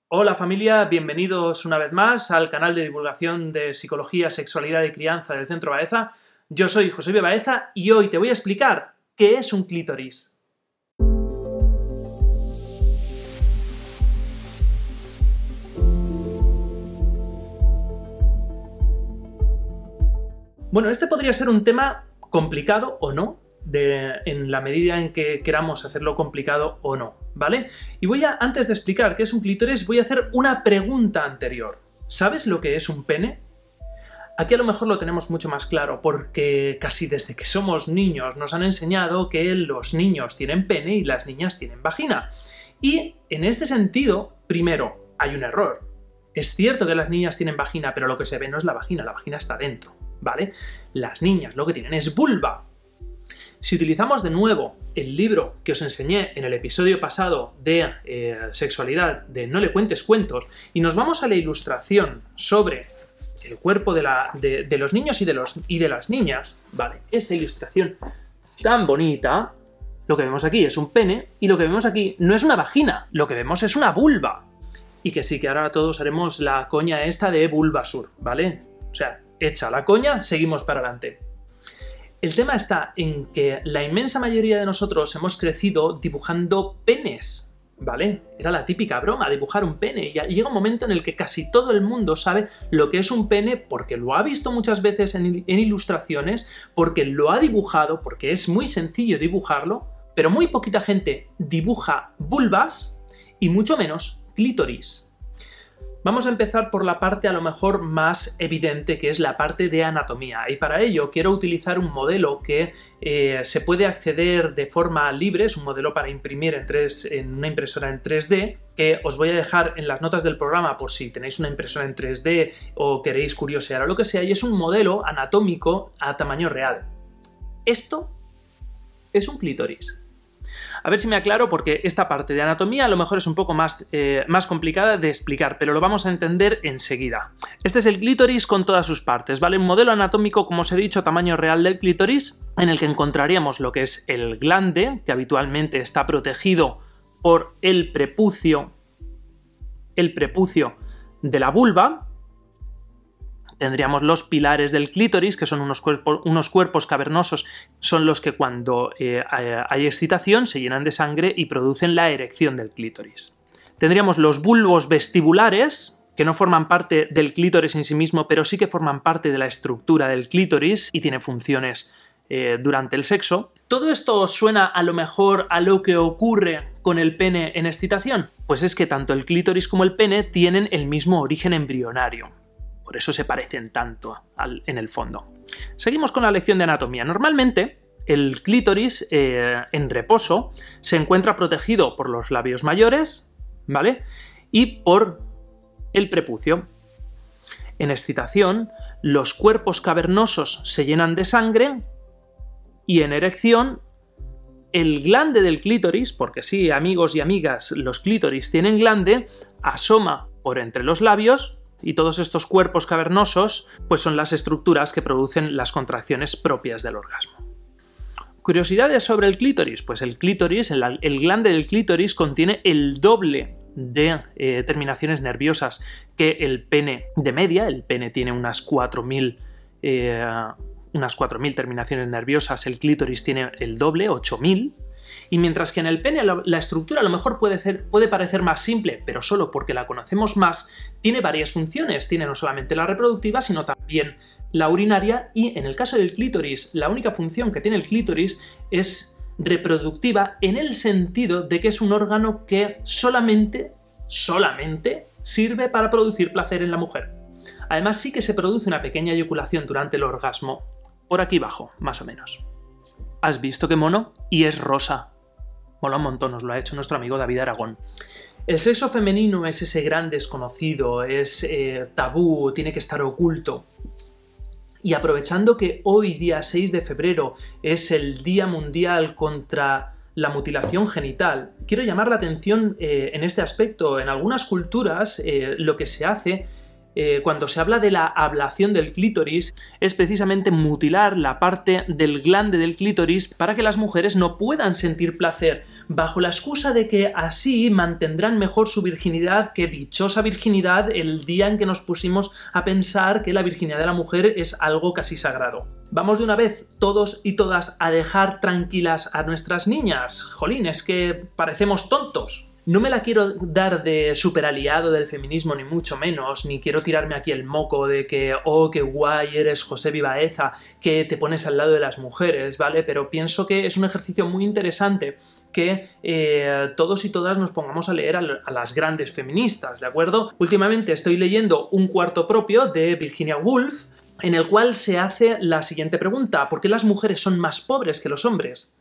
Hola familia, bienvenidos una vez más al canal de divulgación de Psicología, Sexualidad y Crianza del Centro Baeza. Yo soy José Baeza y hoy te voy a explicar qué es un clítoris. Bueno, este podría ser un tema complicado o no, en la medida en que queramos hacerlo complicado o no, ¿vale? Y antes de explicar qué es un clítoris, voy a hacer una pregunta anterior. ¿Sabes lo que es un pene? Aquí a lo mejor lo tenemos mucho más claro, porque casi desde que somos niños nos han enseñado que los niños tienen pene y las niñas tienen vagina. Y en este sentido, primero, hay un error. Es cierto que las niñas tienen vagina, pero lo que se ve no es la vagina está dentro, ¿vale? Las niñas lo que tienen es vulva. Si utilizamos de nuevo el libro que os enseñé en el episodio pasado de sexualidad, de No le cuentes cuentos, y nos vamos a la ilustración sobre el cuerpo de los niños y de las niñas, ¿vale? Esta ilustración tan bonita, lo que vemos aquí es un pene, y lo que vemos aquí no es una vagina, lo que vemos es una vulva. Y que sí, que ahora todos haremos la coña esta de Bulbasur, ¿vale? O sea, hecha la coña, seguimos para adelante. El tema está en que la inmensa mayoría de nosotros hemos crecido dibujando penes, ¿vale? Era la típica broma, dibujar un pene. Y llega un momento en el que casi todo el mundo sabe lo que es un pene porque lo ha visto muchas veces en ilustraciones, porque lo ha dibujado, porque es muy sencillo dibujarlo, pero muy poquita gente dibuja vulvas y mucho menos clítoris. Vamos a empezar por la parte a lo mejor más evidente, que es la parte de anatomía. Y para ello quiero utilizar un modelo que se puede acceder de forma libre, es un modelo para imprimir en una impresora en 3D, que os voy a dejar en las notas del programa por si tenéis una impresora en 3D o queréis curiosear o lo que sea, y es un modelo anatómico a tamaño real. Esto es un clítoris. A ver si me aclaro, porque esta parte de anatomía a lo mejor es un poco más complicada de explicar, pero lo vamos a entender enseguida. Este es el clítoris con todas sus partes, ¿vale? Un modelo anatómico, como os he dicho, tamaño real del clítoris, en el que encontraríamos lo que es el glande, que habitualmente está protegido por el prepucio de la vulva. Tendríamos los pilares del clítoris, que son unos cuerpos cavernosos, son los que cuando hay excitación se llenan de sangre y producen la erección del clítoris. Tendríamos los bulbos vestibulares, que no forman parte del clítoris en sí mismo, pero sí que forman parte de la estructura del clítoris y tiene funciones durante el sexo. ¿Todo esto os suena a lo mejor a lo que ocurre con el pene en excitación? Pues es que tanto el clítoris como el pene tienen el mismo origen embrionario. Por eso se parecen tanto en el fondo. Seguimos con la lección de anatomía. Normalmente, el clítoris en reposo se encuentra protegido por los labios mayores, ¿vale? Y por el prepucio. En excitación, los cuerpos cavernosos se llenan de sangre y en erección, el glande del clítoris, porque sí, amigos y amigas, los clítoris tienen glande, asoma por entre los labios. Y todos estos cuerpos cavernosos pues son las estructuras que producen las contracciones propias del orgasmo. ¿Curiosidades sobre el clítoris? Pues el clítoris, el glande del clítoris contiene el doble de terminaciones nerviosas que el pene de media. El pene tiene unas 4.000 terminaciones nerviosas, el clítoris tiene el doble, 8.000. Y mientras que en el pene la estructura a lo mejor puede parecer más simple, pero solo porque la conocemos más, tiene varias funciones. Tiene no solamente la reproductiva, sino también la urinaria, y en el caso del clítoris, la única función que tiene el clítoris es reproductiva, en el sentido de que es un órgano que solamente sirve para producir placer en la mujer. Además, sí que se produce una pequeña eyaculación durante el orgasmo, por aquí abajo, más o menos. ¿Has visto qué mono? Y es rosa. Mola un montón, nos lo ha hecho nuestro amigo David Aragón. El sexo femenino es ese gran desconocido, es tabú, tiene que estar oculto. Y aprovechando que hoy, día 6 de febrero, es el Día Mundial contra la Mutilación Genital, quiero llamar la atención en este aspecto. En algunas culturas lo que se hace cuando se habla de la ablación del clítoris es precisamente mutilar la parte del glande del clítoris para que las mujeres no puedan sentir placer bajo la excusa de que así mantendrán mejor su virginidad, que dichosa virginidad, el día en que nos pusimos a pensar que la virginidad de la mujer es algo casi sagrado. Vamos de una vez, todos y todas, a dejar tranquilas a nuestras niñas. Jolín, es que parecemos tontos. No me la quiero dar de superaliado del feminismo, ni mucho menos, ni quiero tirarme aquí el moco de que, oh, qué guay eres José Vivaeza, que te pones al lado de las mujeres, ¿vale? Pero pienso que es un ejercicio muy interesante que todos y todas nos pongamos a leer a las grandes feministas, ¿de acuerdo? Últimamente estoy leyendo Un cuarto propio de Virginia Woolf, en el cual se hace la siguiente pregunta: ¿por qué las mujeres son más pobres que los hombres?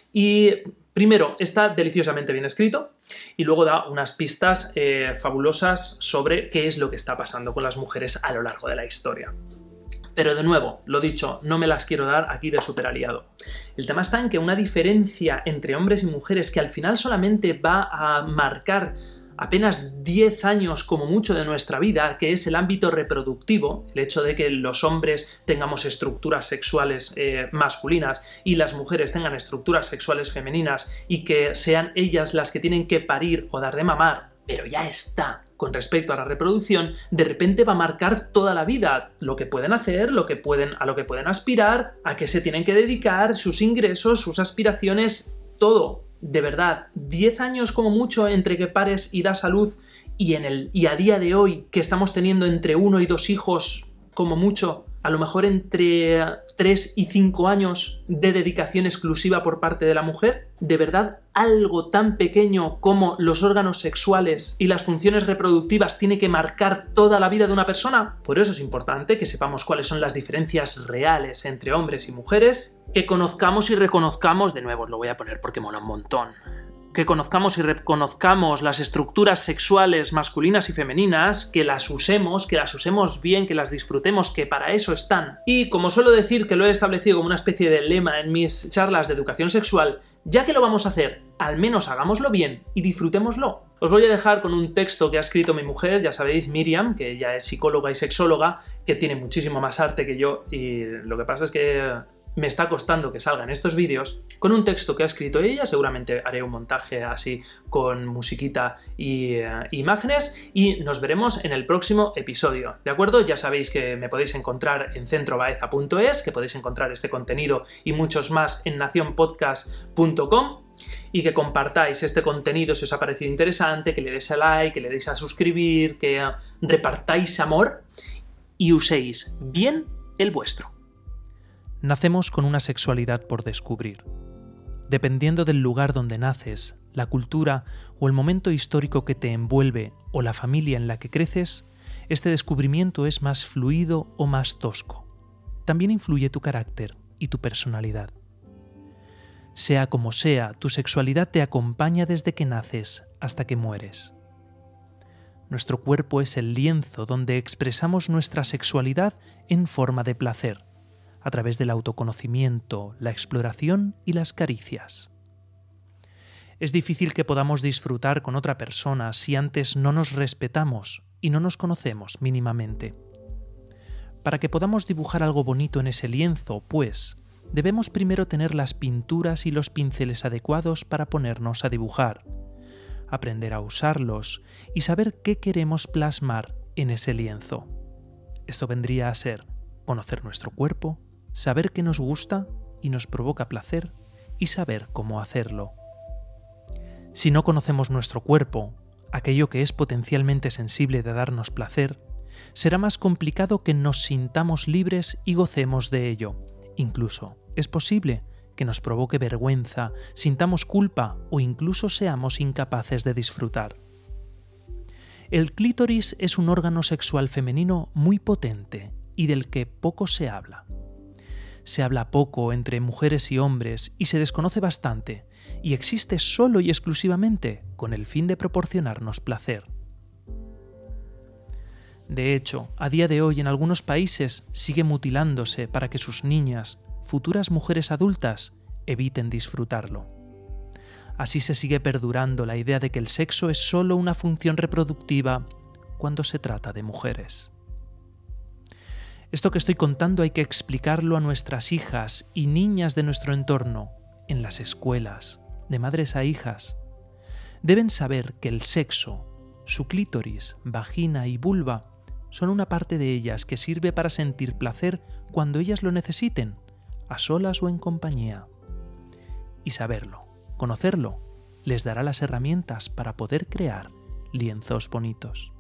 Y primero, está deliciosamente bien escrito y luego da unas pistas fabulosas sobre qué es lo que está pasando con las mujeres a lo largo de la historia. Pero de nuevo, lo dicho, no me las quiero dar aquí de superaliado. El tema está en que una diferencia entre hombres y mujeres que al final solamente va a marcar apenas 10 años como mucho de nuestra vida, que es el ámbito reproductivo, el hecho de que los hombres tengamos estructuras sexuales masculinas y las mujeres tengan estructuras sexuales femeninas y que sean ellas las que tienen que parir o dar de mamar, pero ya está. Con respecto a la reproducción, de repente va a marcar toda la vida, lo que pueden hacer, a lo que pueden aspirar, a qué se tienen que dedicar, sus ingresos, sus aspiraciones, todo. De verdad, 10 años como mucho entre que pares y das a luz y a día de hoy que estamos teniendo entre 1 y 2 hijos como mucho, a lo mejor entre 3 y 5 años de dedicación exclusiva por parte de la mujer. ¿De verdad algo tan pequeño como los órganos sexuales y las funciones reproductivas tiene que marcar toda la vida de una persona? Por eso es importante que sepamos cuáles son las diferencias reales entre hombres y mujeres, que conozcamos y reconozcamos, de nuevo os lo voy a poner porque mola un montón, que conozcamos y reconozcamos las estructuras sexuales masculinas y femeninas, que las usemos bien, que las disfrutemos, que para eso están. Y como suelo decir, que lo he establecido como una especie de lema en mis charlas de educación sexual, ya que lo vamos a hacer, al menos hagámoslo bien y disfrutémoslo. Os voy a dejar con un texto que ha escrito mi mujer, ya sabéis, Miriam, que ella es psicóloga y sexóloga, que tiene muchísimo más arte que yo, y lo que pasa es que me está costando que salgan estos vídeos, con un texto que ha escrito ella. Seguramente haré un montaje así con musiquita y imágenes, y nos veremos en el próximo episodio, ¿de acuerdo? Ya sabéis que me podéis encontrar en centrobaeza.es, que podéis encontrar este contenido y muchos más en nacionpodcast.com, y que compartáis este contenido si os ha parecido interesante, que le deis a like, que le deis a suscribir, que repartáis amor y uséis bien el vuestro. Nacemos con una sexualidad por descubrir. Dependiendo del lugar donde naces, la cultura o el momento histórico que te envuelve o la familia en la que creces, este descubrimiento es más fluido o más tosco. También influye tu carácter y tu personalidad. Sea como sea, tu sexualidad te acompaña desde que naces hasta que mueres. Nuestro cuerpo es el lienzo donde expresamos nuestra sexualidad en forma de placer, a través del autoconocimiento, la exploración y las caricias. Es difícil que podamos disfrutar con otra persona si antes no nos respetamos y no nos conocemos mínimamente. Para que podamos dibujar algo bonito en ese lienzo, pues, debemos primero tener las pinturas y los pinceles adecuados para ponernos a dibujar, aprender a usarlos y saber qué queremos plasmar en ese lienzo. Esto vendría a ser conocer nuestro cuerpo, saber qué nos gusta y nos provoca placer y saber cómo hacerlo. Si no conocemos nuestro cuerpo, aquello que es potencialmente sensible de darnos placer, será más complicado que nos sintamos libres y gocemos de ello. Incluso es posible que nos provoque vergüenza, sintamos culpa o incluso seamos incapaces de disfrutar. El clítoris es un órgano sexual femenino muy potente y del que poco se habla. Se habla poco entre mujeres y hombres y se desconoce bastante, y existe solo y exclusivamente con el fin de proporcionarnos placer. De hecho, a día de hoy en algunos países sigue mutilándose para que sus niñas, futuras mujeres adultas, eviten disfrutarlo. Así se sigue perdurando la idea de que el sexo es solo una función reproductiva cuando se trata de mujeres. Esto que estoy contando hay que explicarlo a nuestras hijas y niñas de nuestro entorno, en las escuelas, de madres a hijas, deben saber que el sexo, su clítoris, vagina y vulva son una parte de ellas que sirve para sentir placer cuando ellas lo necesiten, a solas o en compañía. Y saberlo, conocerlo, les dará las herramientas para poder crear lienzos bonitos.